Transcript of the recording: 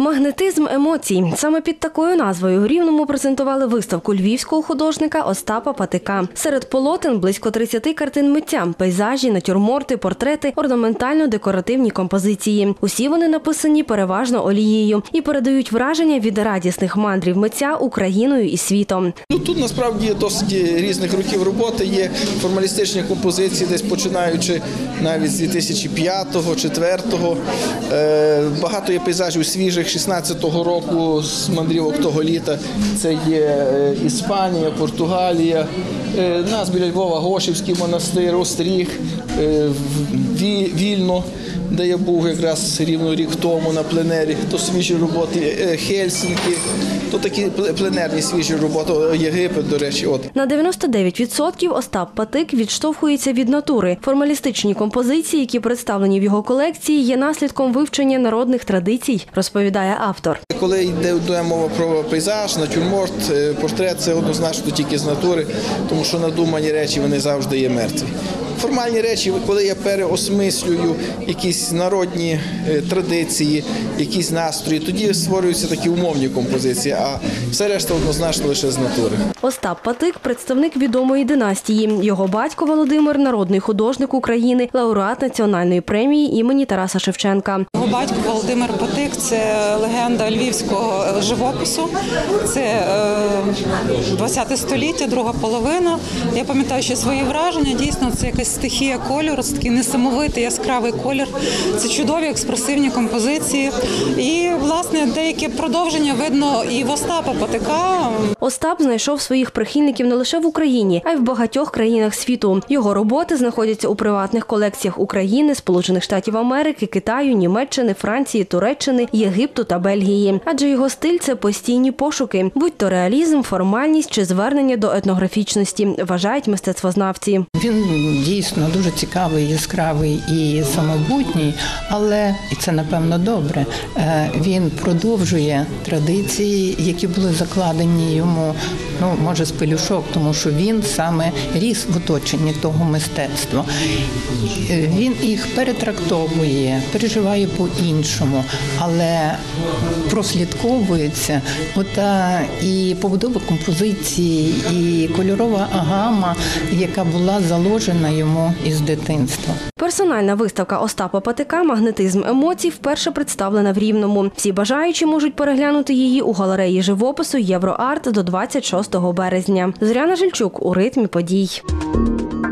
Магнетизм емоцій. Саме під такою назвою в Рівному презентували виставку львівського художника Остапа Патика. Серед полотен близько 30 картин митця, пейзажі, натюрморти, портрети, орнаментально-декоративні композиції. Усі вони написані переважно олією і передають враження від радісних мандрів митця Україною і світом. Тут насправді досить різних років роботи. Є формалістичні композиції, десь починаючи навіть з 2005-2004. Багато є пейзажів свіжих 16-го року з мандрівок того літа. Це є Іспанія, Португалія, нас біля Львова Гошівський монастир, Остріг, Вільно, де я був якраз рівно рік тому на пленері, то свіжі роботи, Хельсінки, то такі пленерні свіжі роботи, Єгипет, до речі. На 99% Остап Патик відштовхується від натури. Формалістичні композиції, які представлені в його колекції, є наслідком вивчення народних традицій, розповідає автор. Коли йде мова про пейзаж, натюрморт, портрет – це однозначно тільки з натури, тому що надумані речі, вони завжди є мертві. Формальні речі, коли я переосмислюю якісь народні традиції, якісь настрої, тоді створюються такі умовні композиції, а все решта однозначно лише з натури. Остап Патик – представник відомої династії. Його батько Володимир – народний художник України, лауреат національної премії імені Тараса Шевченка. Його батько Володимир Патик – це легенда львівського живопису, це 20 століття, друга половина. Я пам'ятаю ще свої враження, дійсно це якась стихія кольору, це такий несамовитий яскравий колір, це чудові експресивні композиції. І, власне, деяке продовження видно і в Остапа Патика. Остап знайшов своїх прихильників не лише в Україні, а й в багатьох країнах світу. Його роботи знаходяться у приватних колекціях України, Сполучених Штатів Америки, Китаю, Німеччини, Франції, Туреччини, Єгипту та Бельгії. Адже його стиль – це постійні пошуки, будь-то реалізм, формальність чи звернення до етнографічності, вважають мистецтвознавці. Він дійсно дуже цікавий, яскравий і самобутній, але, і це напевно добре, він продовжує традиції, які були закладені йому, може з пелюшок, тому що він саме ріс в оточенні того мистецтва. Він їх перетрактовує, переживає по-іншому, але прослідковується і побудова композиції, і кольорова гама, яка була заложена йому із дитинства. Персональна виставка Остапа Патика «Магнетизм емоцій» вперше представлена в Рівному. Всі бажаючі можуть переглянути її у галереї живопису «Євроарт» до 26 березня. Зоряна Жильчук у ритмі подій.